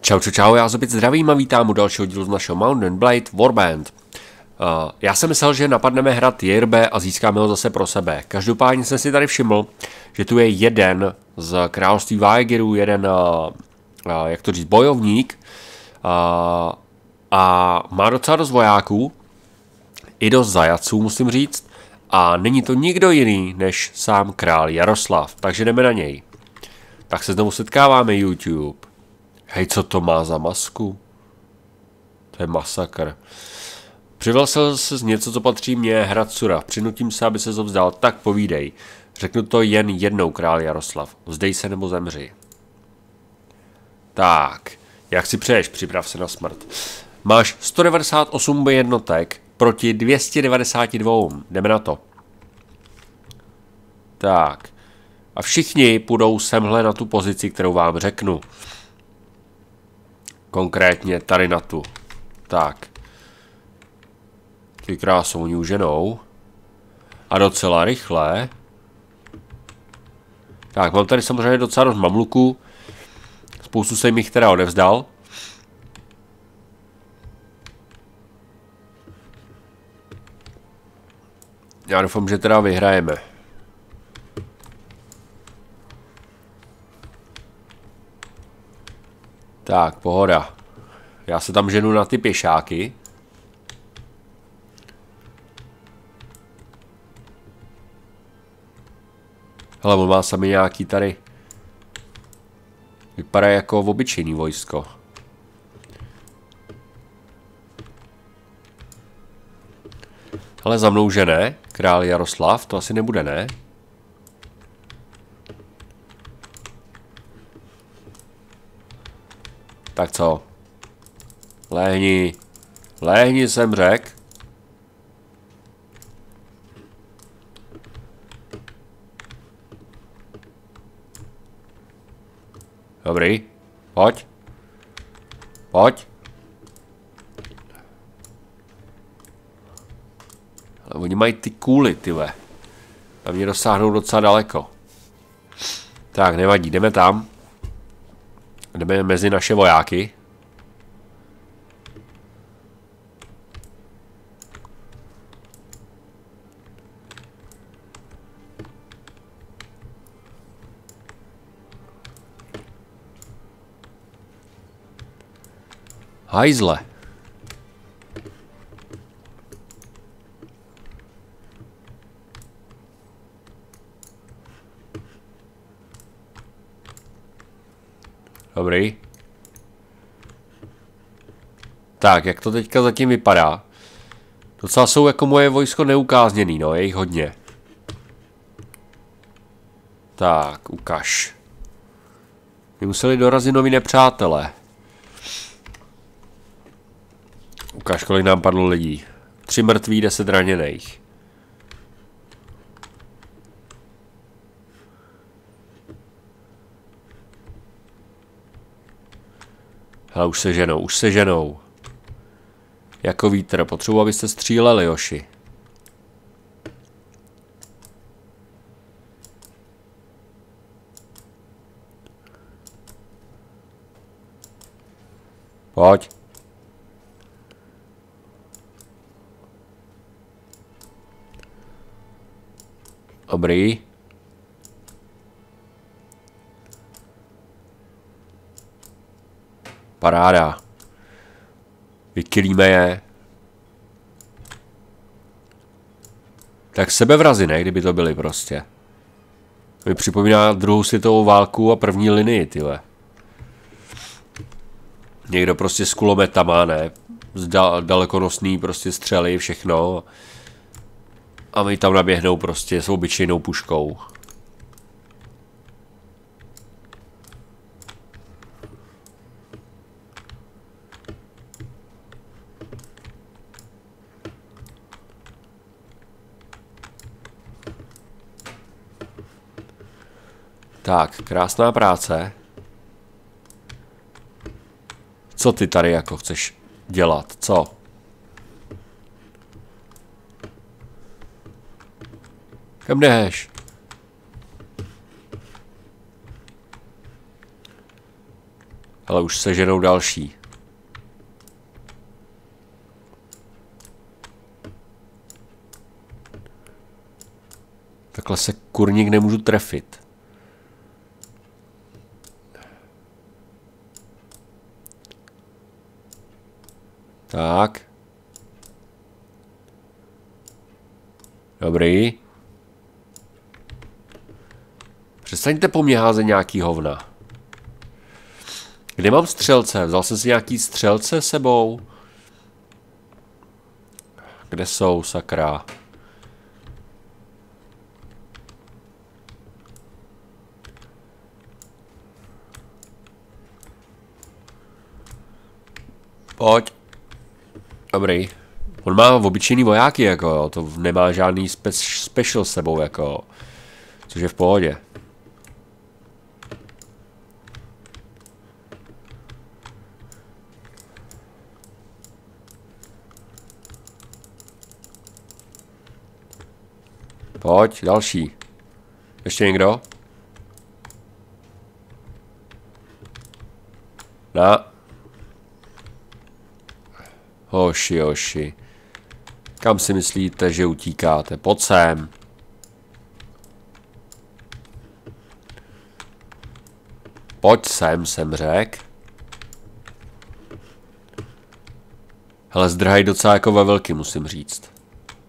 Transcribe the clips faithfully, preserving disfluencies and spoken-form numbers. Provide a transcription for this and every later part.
Čau, čau, čau, já vás opět zdravím a vítám u dalšího dílu z našeho Mount and Blade Warband. Uh, já jsem myslel, že napadneme hrad Jirbe a získáme ho zase pro sebe. Každopádně jsem si tady všiml, že tu je jeden z království Vaegiru, jeden, uh, uh, jak to říct, bojovník uh, a má docela dost vojáků, i dost zajatců, musím říct, a není to nikdo jiný než sám král Jaroslav, takže jdeme na něj. Tak se znovu setkáváme, YouTube. Hej, co to má za masku? To je masakr. Přivlastnil se z něco, co patří mně, hrad Sura. Přinutím se, aby se to vzdal. Tak povídej. Řeknu to jen jednou, král Jaroslav. Vzdej se nebo zemři. Tak. Jak si přeješ, připrav se na smrt. Máš sto devadesát osm jednotek proti dvě stě devadesát dva. Jdeme na to. Tak. A všichni půjdou semhle na tu pozici, kterou vám řeknu. Konkrétně tady na tu. Tak. Ty krásou, oni už ženou. A docela rychle. Tak, mám tady samozřejmě docela dost mamluků. Spoustu jsem jich teda odevzdal. Já doufám, že teda vyhrajeme. Tak, pohoda. Já se tam ženu na ty pěšáky. Hele, on má sami nějaký tady. Vypadá jako obyčejný vojsko. Ale za mnou žene, král Jaroslav, to asi nebude, ne? Tak co? Lehni. Lehni, jsem řekl. Dobrý. Pojď. Pojď. Ale oni mají ty kůly, tyhle. A mě dosáhnou docela daleko. Tak, nevadí, jdeme tam. Jdeme mezi naše vojáky. Hajzle. Dobrý. Tak, jak to teďka zatím vypadá? Docela jsou jako moje vojsko neukázněný, no, je jich hodně. Tak, ukaž. My museli dorazit noví nepřátelé. Ukaž, kolik nám padlo lidí. Tři mrtví, deset raněných. Hele, už se ženou, už se ženou. Jako vítr, potřebuji, abyste stříleli, Joši. Pojď. Dobrý. Paráda. Vykylíme je. Tak sebevrazy, ne? Kdyby to byly prostě. Mi připomíná druhou světovou válku a první linii, tyhle. Někdo prostě s kulometama, ne? Z dal dalekonosný prostě střely, všechno. A my tam naběhnou prostě s obyčejnou puškou. Tak, krásná práce. Co ty tady jako chceš dělat? Co? Kam jdeš? Ale už se ženou další. Takhle se kurník nemůžu trefit. Tak. Dobrý. Přestaňte po mně házet nějaký hovna. Kde mám střelce? Vzal jsem si nějaký střelce sebou? Kde jsou, sakra? Pojď. Dobrý. On má obyčejný vojáky, jako jo. To nemá žádný spe special s sebou, jako. Což je v pohodě. Pojď, další. Ještě někdo? Na. Hoši, hoši. Kam si myslíte, že utíkáte? Pojď sem. Pojď sem, jsem řek. Hele, zdrhají docela jako ve velký, musím říct.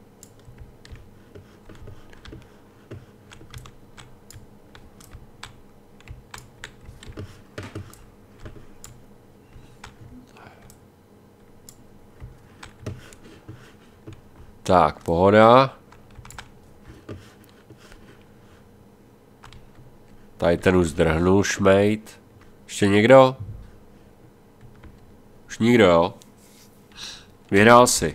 Tak, pohoda. Tady ten už zdrhnul, šmejt. Ještě někdo? Už nikdo, jo? Vyhrál si.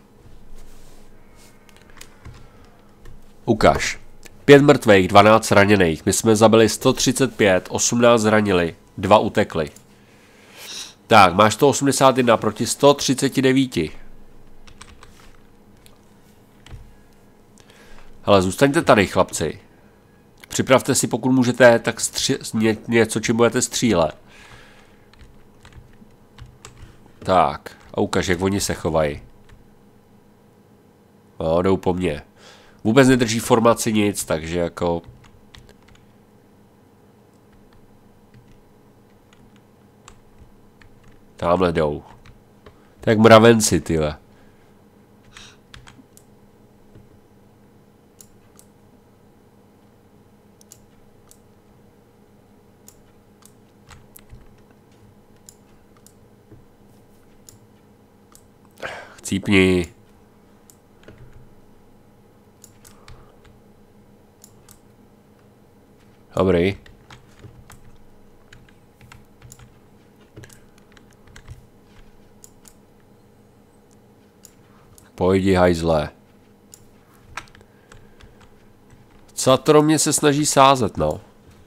Ukaž. Pět mrtvých, dvanáct raněných. My jsme zabili sto třicet pět, osmnáct zranili, dva utekli. Tak, máš sto osmdesát jedna proti sto třicet devět. Hele, zůstaňte tady, chlapci. Připravte si, pokud můžete, tak ně něco, čím budete střílet. Tak, a ukaž, jak oni se chovají. No, jdou po mně. Vůbec nedrží formaci nic, takže jako... Tamhle jdou. Tak mravenci, tyhle. Cípni. Dobrý. Pojdi, hajzle. Satro mě se snaží sázet, no.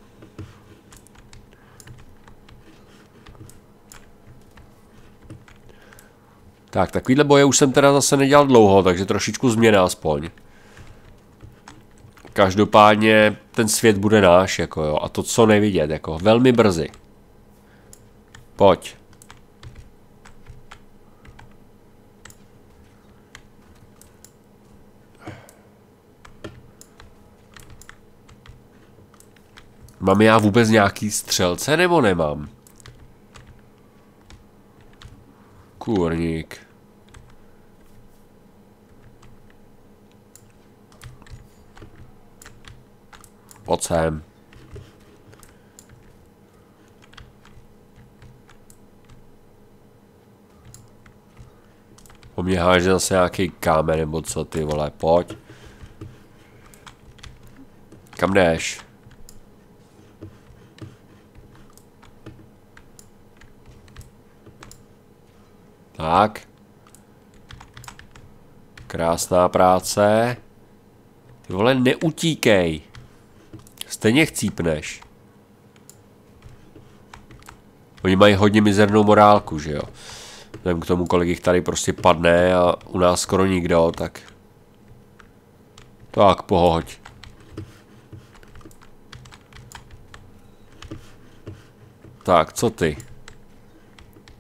Tak, takovýhle boje už jsem teda zase nedělal dlouho, takže trošičku změna aspoň. Každopádně ten svět bude náš, jako jo, a to co nevidět, jako velmi brzy. Pojď. Mám já vůbec nějaký střelce, nebo nemám? Kurník. Pojď sem. Po mě háže zase nějaký kámen nebo co, ty vole, pojď. Kam jdeš? Tak. Krásná práce. Ty vole, neutíkej. Stejně chcípneš. Oni mají hodně mizernou morálku, že jo. Nevím k tomu, kolik jich tady prostě padne a u nás skoro nikdo, tak... Tak, pohoď. Tak, co ty?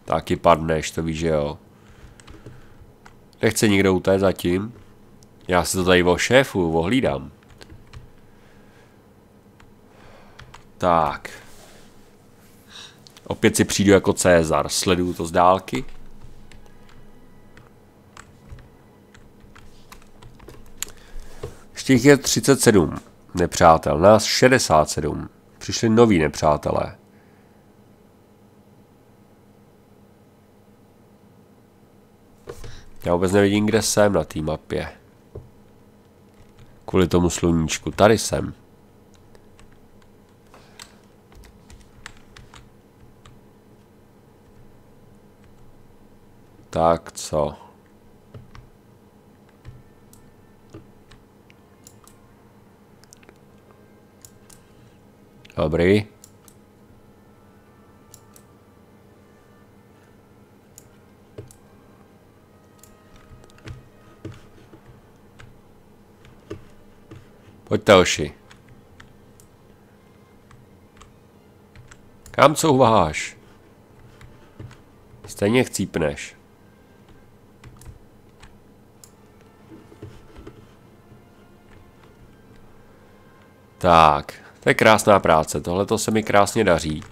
Taky padneš, to víš, že jo. Nechce nikdo utéct zatím. Já si to tady o šéfu ohlídám. Tak. Opět si přijdu jako Cezar. Sleduju to z dálky. Ještě jich je třicet sedm nepřátel. Nás šedesát sedm. Přišli noví nepřátelé. Já vůbec nevidím, kde jsem na té mapě. Kvůli tomu sluníčku. Tady jsem. Tak co? Dobrý. Pojďte, oši. Kam couváš? Stejně chcípneš. Tak, to je krásná práce. Tohle to se mi krásně daří.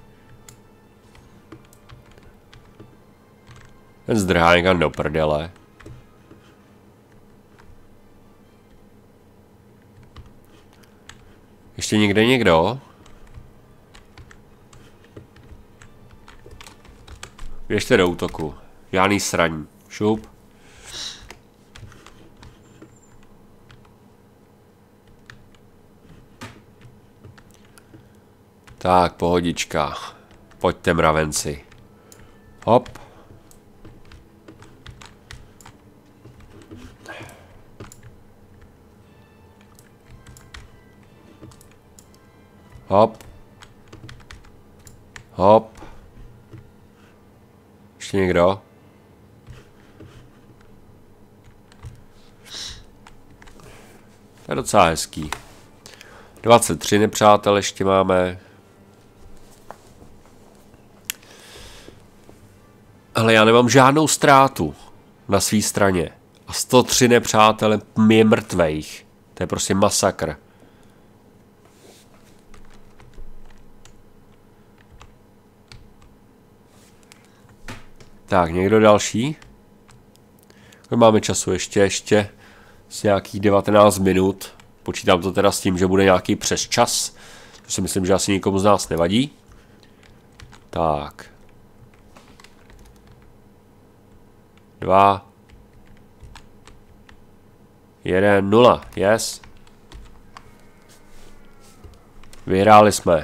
Ten zdrhá někam do prdele. Ještě někde někdo? Běžte do útoku. Žádný sraní. Šup. Tak, pohodička. Pojďte, mravenci. Hop. Hop. Hop. Ještě někdo? To je docela hezký. dvacet tři nepřátel ještě máme. Ale já nemám žádnou ztrátu na své straně. A sto tři nepřátelé je mrtvejch. To je prostě masakr. Tak, někdo další? Máme času ještě, ještě z nějakých devatenáct minut. Počítám to teda s tím, že bude nějaký přes čas. To si myslím, že asi nikomu z nás nevadí. Tak. Dva. Jeden, nula. Yes. Vyhráli jsme.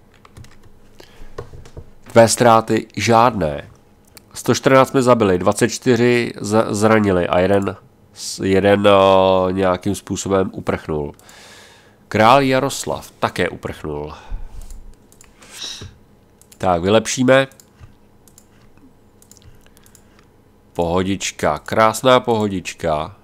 Tvé ztráty žádné. sto čtrnáct jsme zabili, dvacet čtyři zranili a jeden, jeden uh, nějakým způsobem uprchnul. Král Jaroslav také uprchnul. Tak, vylepšíme. Pohodička, krásná pohodička.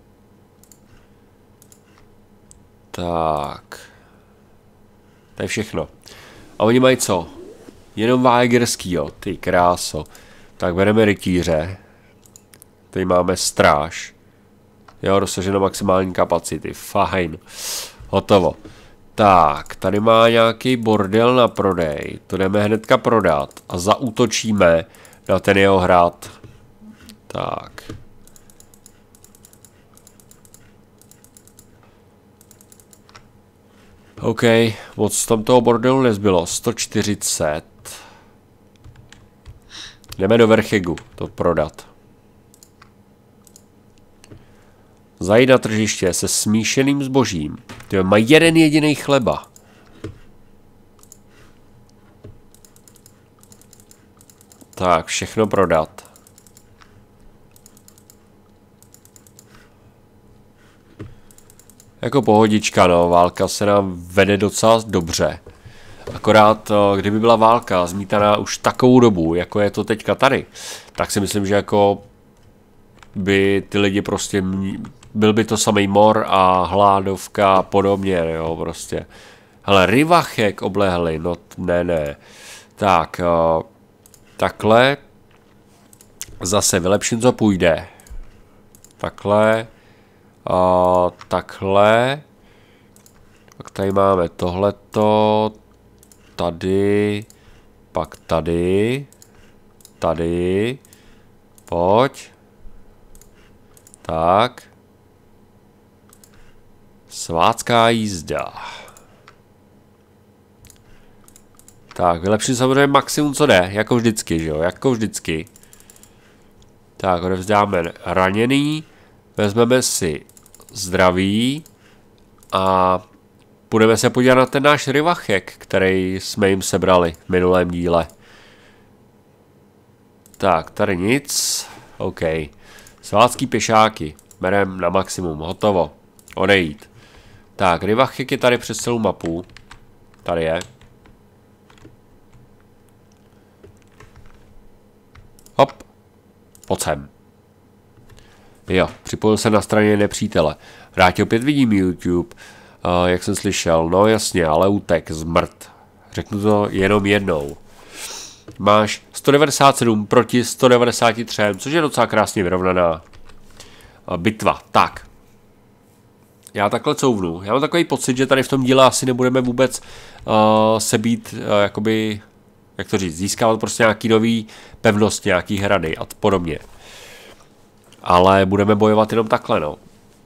Tak. To je všechno. A oni mají co? Jenom Vágerský, jo, ty kráso. Tak bereme rytíře. Tady máme stráž. Jo, dosaženo maximální kapacity. Fajn. Hotovo. Tak, tady má nějaký bordel na prodej. To jdeme hnedka prodat. A zaútočíme na ten jeho hrad. Tak. OK, moc tam toho bordelu nezbylo. sto čtyřicet. Jdeme do Verchegu to prodat. Zajít na tržiště se smíšeným zbožím. Ty má jeden jediný chleba. Tak, všechno prodat. Jako pohodička, no, válka se nám vede docela dobře. Akorát, kdyby byla válka zmítaná už takovou dobu, jako je to teďka tady, tak si myslím, že jako by ty lidi prostě, byl by to samý mor a hládovka a podobně, jo, prostě. Hele, Rivachek oblehli, no ne, ne. Tak, takhle, Zase vylepším, co půjde. Takhle. A takhle. Pak tady máme tohleto. Tady. Pak tady. Tady. Pojď. Tak. Svátská jízda. Tak, vylepším samozřejmě maximum, co jde. Jako vždycky, že jo? Jako vždycky. Tak, odevzdáme raněný. Vezmeme si zdraví. A budeme se podívat na ten náš rivachek, který jsme jim sebrali v minulém díle. Tak, tady nic. OK. Svátský pěšáky. Berem na maximum. Hotovo. Odejít. Tak, rivachek je tady přes celou mapu. Tady je. Hop. Pojď sem. Jo, připojil se na straně nepřítele. Rádi opět vidím YouTube. Uh, jak jsem slyšel, no jasně, ale utek, zmrt. Řeknu to jenom jednou. Máš sto devadesát sedm proti sto devadesát tři, což je docela krásně vyrovnaná uh, bitva. Tak. Já takhle couvnu. Já mám takový pocit, že tady v tom díle asi nebudeme vůbec uh, se být, uh, jakoby, jak to říct, získávat prostě nějaký nový pevnost, nějaký hrady a podobně. Ale budeme bojovat jenom takhle, no.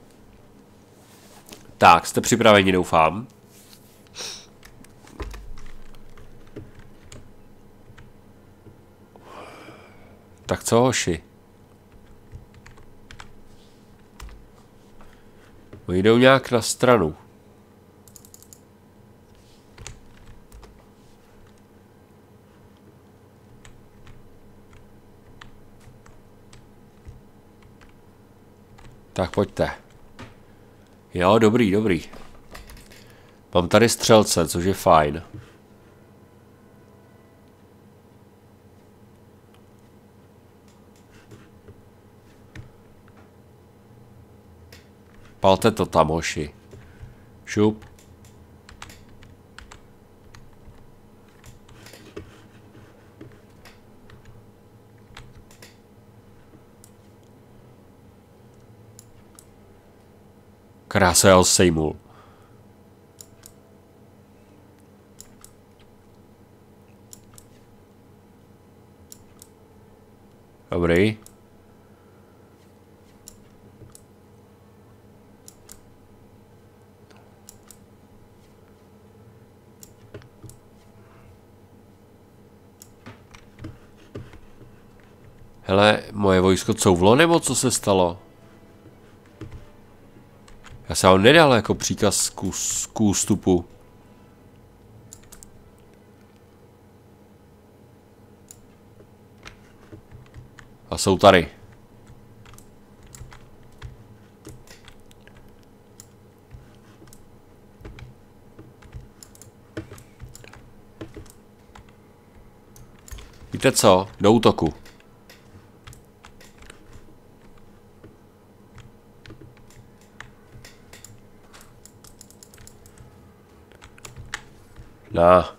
Tak, jste připraveni, doufám. Tak co, hoši? Oni jdou nějak na stranu. Tak pojďte. Jo, dobrý, dobrý. Mám tady střelce, což je fajn. Palte to tam, hoši. Šup. Krása, já ho sejmul. Dobrý. Hele, moje vojsko couvlo, nebo co se stalo? Já jsem vám nedal jako příkaz k ústupu. A jsou tady. Víte co? Do útoku. Na.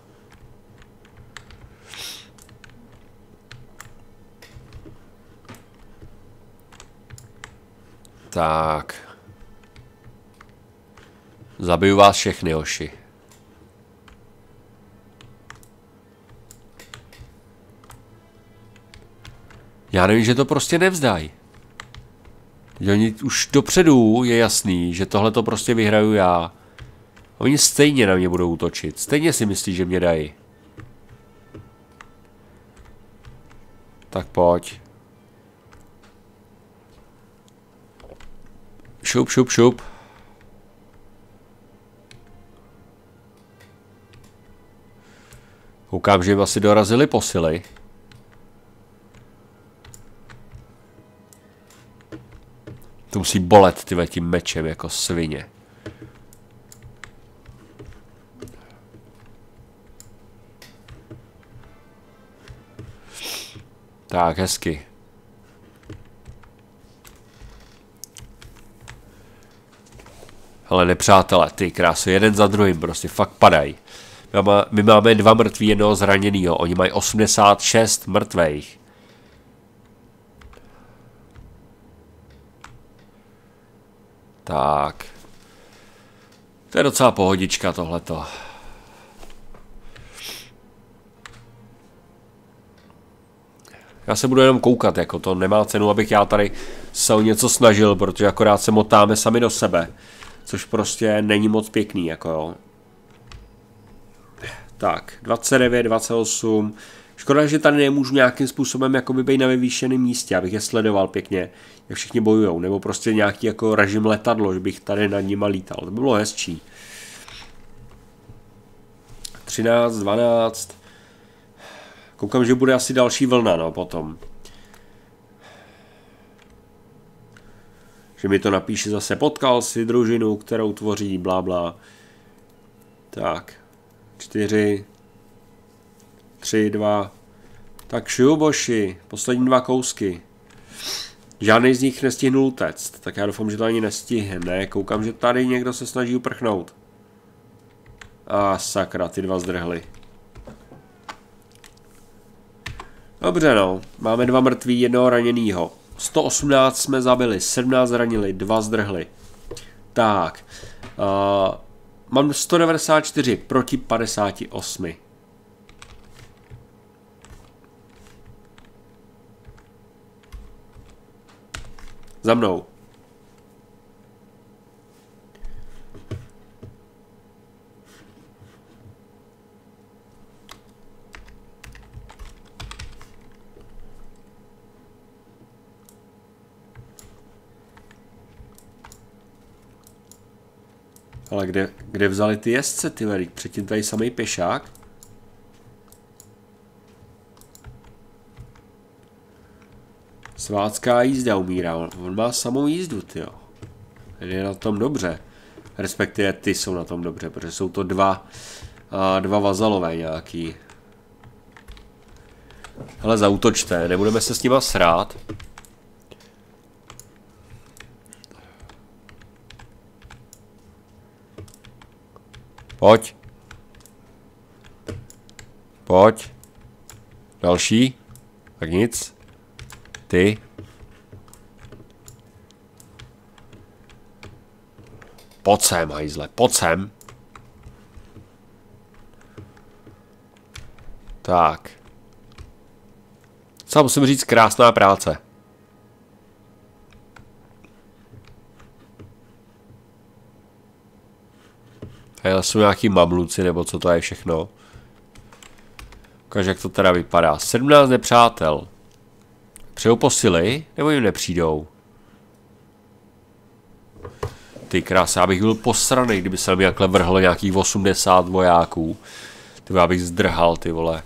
Tak. Zabiju vás všechny, hoši. Já nevím, že to prostě nevzdají. Oni už dopředu je jasný, že tohle to prostě vyhraju já. Oni stejně na mě budou útočit. Stejně si myslí, že mě dají. Tak pojď. Šup, šup, šup. Koukám, že jim asi dorazili posily. To musí bolet, tyhle, tím mečem jako svině. Tak, hezky. Hele, nepřátelé, ty krásy, jeden za druhým, prostě fakt padají. My máme dva mrtví, jednoho zraněnýho, oni mají osmdesát šest mrtvejch. Tak. To je docela pohodička tohleto. Já se budu jenom koukat, jako to nemá cenu, abych já tady se o něco snažil, protože akorát se motáme sami do sebe. Což prostě není moc pěkný, jako jo. Tak, dvacet devět, dvacet osm. Škoda, že tady nemůžu nějakým způsobem jakoby být na vyvýšeném místě, abych je sledoval pěkně, jak všichni bojujou. Nebo prostě nějaký jako režim letadlo, že bych tady nad nima lítal. To by bylo hezčí. třináct, dvanáct. Koukám, že bude asi další vlna, no, potom. Že mi to napíše zase, potkal si družinu, kterou tvoří, blá, blá. Tak. čtyři. tři, dva. Tak šuboši, poslední dva kousky. Žádný z nich nestihnul utéct, tak já doufám, že to ani nestihne. Koukám, že tady někdo se snaží uprchnout. A sakra, ty dva zdrhly. Dobře no, máme dva mrtví, jednoho raněnýho. sto osmnáct jsme zabili, sedmnáct zranili, dva zdrhli. Tak. Uh, mám sto devadesát čtyři proti padesáti osmi. Za mnou. Ale kde, kde vzali ty jezdce, ty verik? Předtím tady samej pěšák? Svátská jízda umírá, on má samou jízdu, tyjo. Je na tom dobře. Respektive ty jsou na tom dobře, protože jsou to dva, a dva vazalové nějaký. Hele, zaútočte, nebudeme se s nima srát. Pojď. Pojď. Další. Tak nic. Ty. Pojď sem, hajzle, pojď sem. Tak. Co musím říct, krásná práce. Hele, jsou nějaký mamluci, nebo co to je všechno. Ukáž, jak to teda vypadá. sedmnáct nepřátel. Přejou posily, nebo jim nepřijdou? Ty krása, já bych byl posranej, kdyby se mi jakhle vrhlo nějakých osmdesát vojáků. Ty já bych zdrhal, ty vole.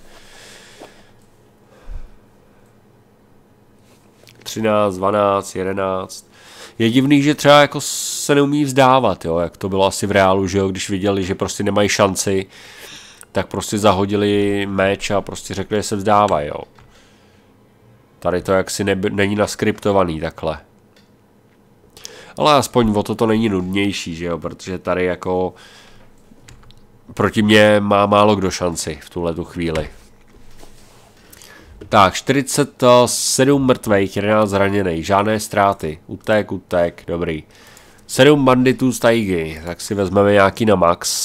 třináct, dvanáct, jedenáct. Je divný, že třeba jako se neumí vzdávat, jo, jak to bylo asi v reálu, že jo, když viděli, že prostě nemají šanci, tak prostě zahodili meč a prostě řekli, že se vzdávají, jo. Tady to jaksi ne, není naskriptovaný takhle. Ale aspoň o to to není nudnější, že jo, protože tady jako proti mně má málo kdo šanci v tuhletu chvíli. Tak, čtyřicet sedm mrtvejch, jedenáct zraněných, žádné ztráty, utek, utek, dobrý. sedm banditů z tajgy, tak si vezmeme nějaký na max.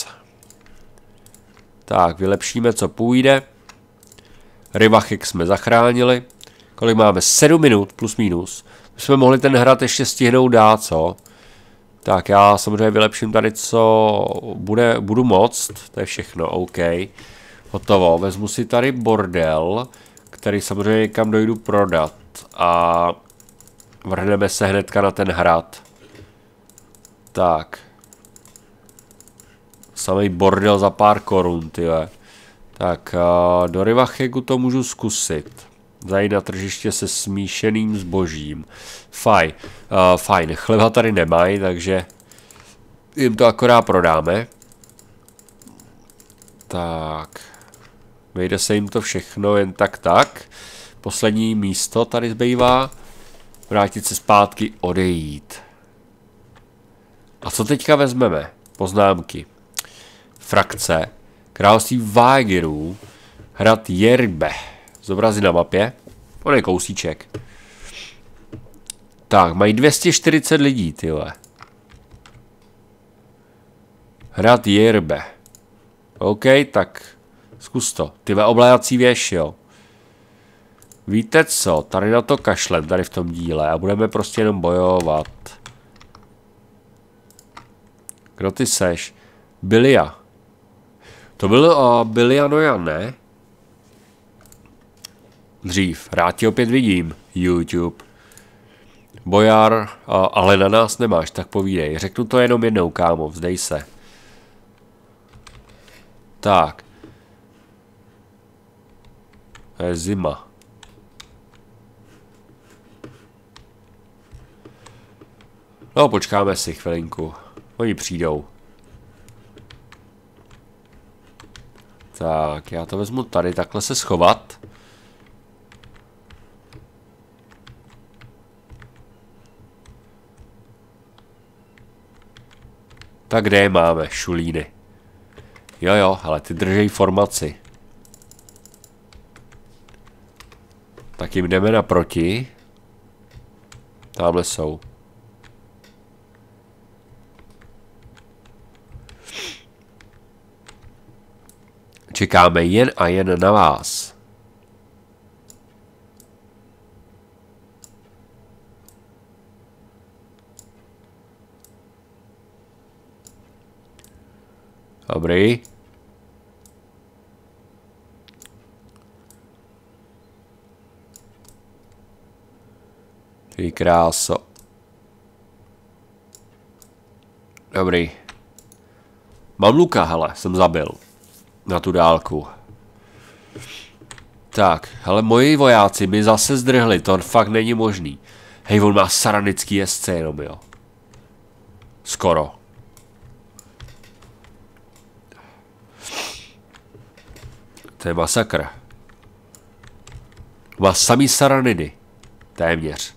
Tak, vylepšíme, co půjde. Rivachek jsme zachránili. Kolik máme? sedm minut, plus minus. My jsme mohli ten hrad ještě stihnout dát, co? Tak, já samozřejmě vylepším tady, co bude, budu moct. To je všechno, OK. Hotovo, vezmu si tady bordel, který samozřejmě někam dojdu prodat. A vrhneme se hnedka na ten hrad. Tak. Samý bordel za pár korun, tyhle. Tak, do Rivachegu to můžu zkusit. Zajít na tržiště se smíšeným zbožím. Fajn. Uh, fajn. Chleba tady nemají, takže jim to akorát prodáme. Tak. Vejde se jim to všechno jen tak tak. Poslední místo tady zbývá. Vrátit se zpátky, odejít. A co teďka vezmeme? Poznámky. Frakce. Království Vágirů. Hrad Jerbe. Zobrazit na mapě. On je kousíček. Tak, mají dvě stě čtyřicet lidí, tyhle. Hrad Jirbe. OK, tak zkus to. Ty obléhací věž, jo. Víte co, tady na to kašlem, tady v tom díle a budeme prostě jenom bojovat. Kdo ty seš? Bilia. To byl uh, Bilia Nojan, ne? Dřív. Rád tě opět vidím. YouTube. Bojar, uh, ale na nás nemáš, tak povídej. Řeknu to jenom jednou, kámo, vzdej se. Tak. To je zima. No, počkáme si chvilinku. Oni přijdou. Tak, já to vezmu tady, takhle se schovat. Tak kde je máme, šulíny? Jo jo, ale ty držej formaci. Tak jim jdeme naproti. Tamhle jsou. Čekáme jen a jen na vás. Dobrý. Ty kráso. Dobrý. Mamluka, hele, jsem zabil. Na tu dálku. Tak, hele, moji vojáci by zase zdrhli, to fakt není možný. Hej, on má saranický jezdce jenom, jo. Skoro. To je masakr. Má samý saranidy. Téměř.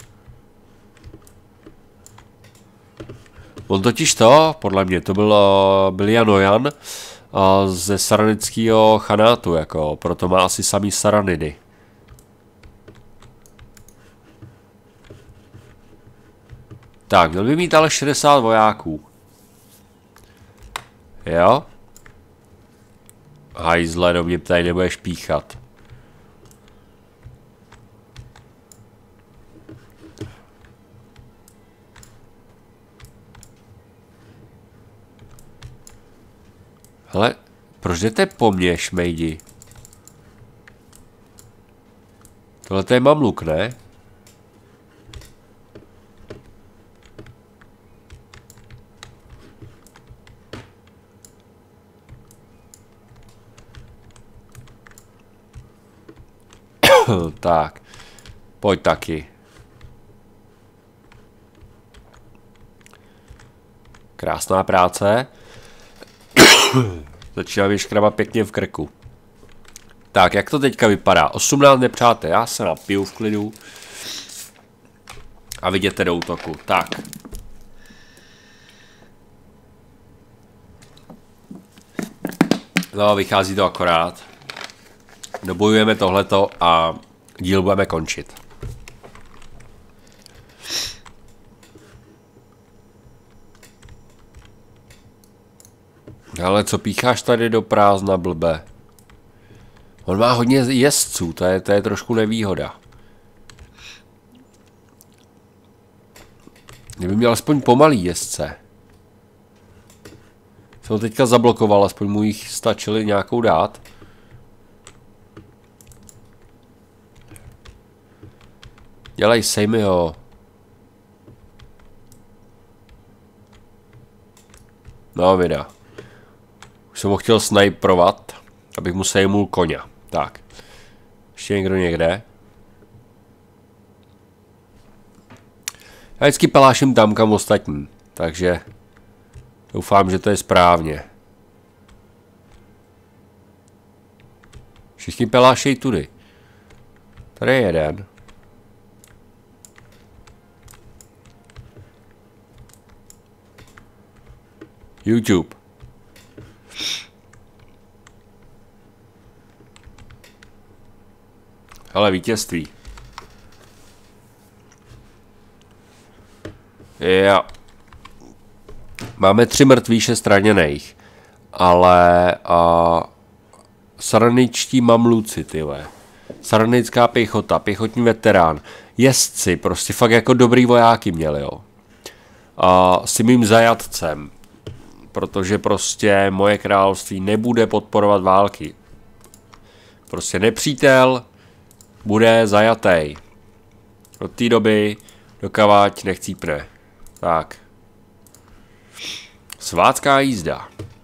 On totiž to, podle mě, to byl uh, Bilia Nojan uh, ze saranického chanátu, jako, proto má asi samý saranidy. Tak, měl by mít ale šedesát vojáků. Jo? Hajzle, do mě tady nebudeš píchat. Hele, proč jdete po mně, šmejdi? Tohle je mamluk, ne? Tak, pojď taky. Krásná práce. Začíná mi škrabat pěkně v krku. Tak, jak to teďka vypadá? osmnáct nepřátel, já se napiju v klidu. A viděte do útoku. Tak. No, vychází to akorát. Dobojujeme tohleto a díl budeme končit. Ale co pícháš tady do prázdna, blbe? On má hodně jezdců, to je, to je trošku nevýhoda. Kdyby měl aspoň pomalý jezdce. Jsem ho teďka zablokoval, aspoň mu jich stačili nějakou dát. Dělej, sej mi ho. No, vida. Už jsem ho chtěl snajprovat, abych mu sejmul koně. Tak. Ještě někdo někde? Já vždycky peláším tam, kam ostatní. Takže doufám, že to je správně. Všichni pelášejí tudy. Tady je jeden. YouTube. Hele, vítězství. Jo. Máme tři mrtví, šest raněných. ale uh, saraničtí mamluci, tyhle. Saranická pěchota, pěchotní veterán, jezdci, prostě fakt jako dobrý vojáky měli, jo. Uh, s mým zajatcem, protože prostě moje království nebude podporovat války. Prostě nepřítel bude zajatý. Od té doby, dokavať nechcípne. Tak. Svátská jízda.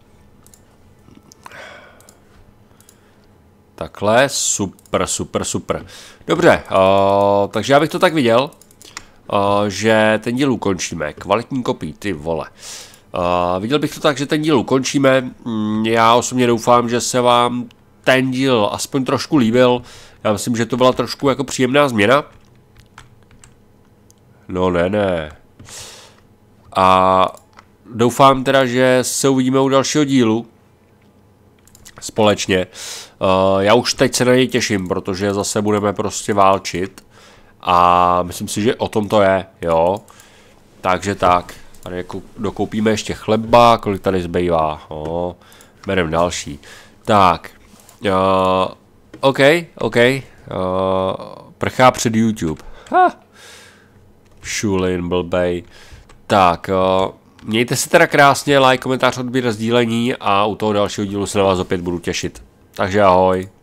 Takhle, super, super, super. Dobře, uh, takže já bych to tak viděl, uh, že ten díl ukončíme. Kvalitní kopí, ty vole. Uh, viděl bych to tak, že ten díl ukončíme. Já osobně doufám, že se vám ten díl aspoň trošku líbil. Já myslím, že to byla trošku jako příjemná změna. No ne, ne. A doufám teda, že se uvidíme u dalšího dílu. Společně. Uh, já už teď se na něj těším, protože zase budeme prostě válčit. A myslím si, že o tom to je, jo. Takže tak. Tady jako dokoupíme ještě chleba, kolik tady zbývá. Oh, bereme další. Tak. Uh, OK, OK. Uh, prchá před YouTube. Ha. Šulin, blbej. Tak, uh, mějte se teda krásně, like, komentář, odběr, sdílení a u toho dalšího dílu se na vás opět budu těšit. Takže ahoj.